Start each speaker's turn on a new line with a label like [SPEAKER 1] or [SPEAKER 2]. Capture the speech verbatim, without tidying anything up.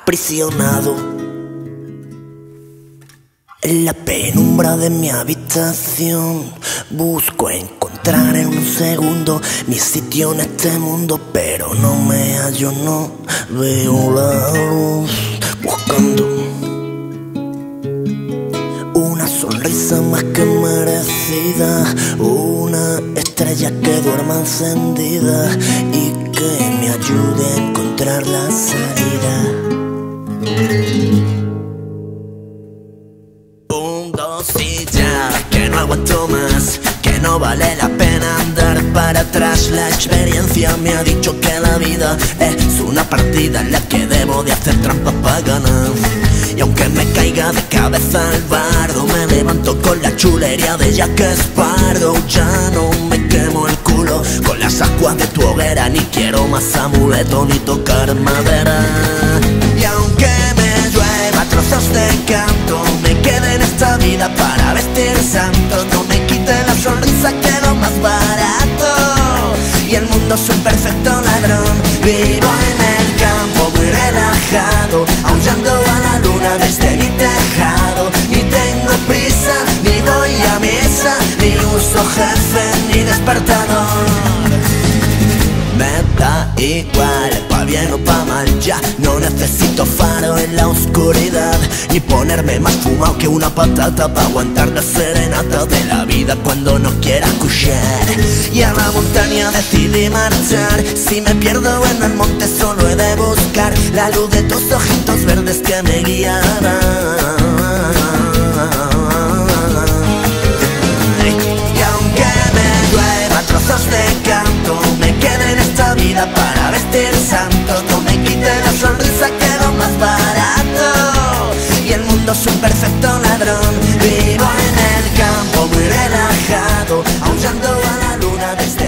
[SPEAKER 1] aprisionado en la penumbra de mi habitación. Busco encontrar en un segundo mi sitio en este mundo, pero no me hallo, no veo la luz. Buscando una sonrisa más que merecida, una estrella que duerma encendida y que me ayude a encontrar la salida. Un, dos y ya, que no aguanto más, que no vale la pena andar para atrás. La experiencia me ha dicho que la vida es una partida en la que debo de hacer trampas para ganar. Y aunque me caiga de cabeza al bardo, me levanto con la chulería de Jack Sparrow. Ya no me quemo el culo con las ascuas de tu hoguera, ni quiero más amuleto ni tocar madera. Y aunque me llueva trozos de canto, me quede en esta vida para vestir santo. No me quite la sonrisa que es lo más barato, y el mundo es un perfecto ladrón. Vivo en el campo muy relajado, aullando a la luna desde mi tejado. Ni tengo prisa, ni voy a misa, ni uso jefe ni despertador. Me da igual, pa' bien o pa' mal, ya no necesito faro en la oscuridad, ni ponerme más fumado que una patata pa' aguantar la serenata de la vida cuando no quiera escuchar. Y a la montaña decidí marchar, si me pierdo en el monte solo he de buscar la luz de tus ojitos verdes que me guiarán. Y aunque me llueva trozos de canto, me quede en esta vida para vestir santo. No me quite la sonrisa que es lo más barato, y el mundo es un perfecto ladrón. Vivo en el campo muy relajado, aullando a la luna desde